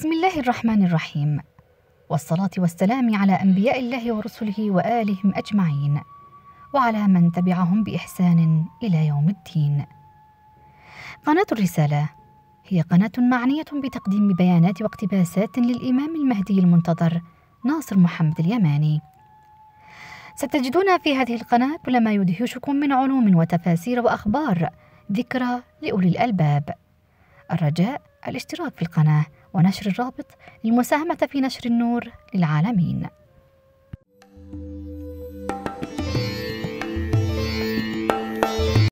بسم الله الرحمن الرحيم، والصلاة والسلام على أنبياء الله ورسله وآلهم أجمعين، وعلى من تبعهم بإحسان إلى يوم الدين. قناة الرسالة هي قناة معنية بتقديم بيانات واقتباسات للإمام المهدي المنتظر ناصر محمد اليماني. ستجدون في هذه القناة كل ما يدهشكم من علوم وتفاسير وأخبار ذكرى لأولي الألباب. الرجاء الاشتراك في القناة ونشر الرابط للمساهمة في نشر النور للعالمين.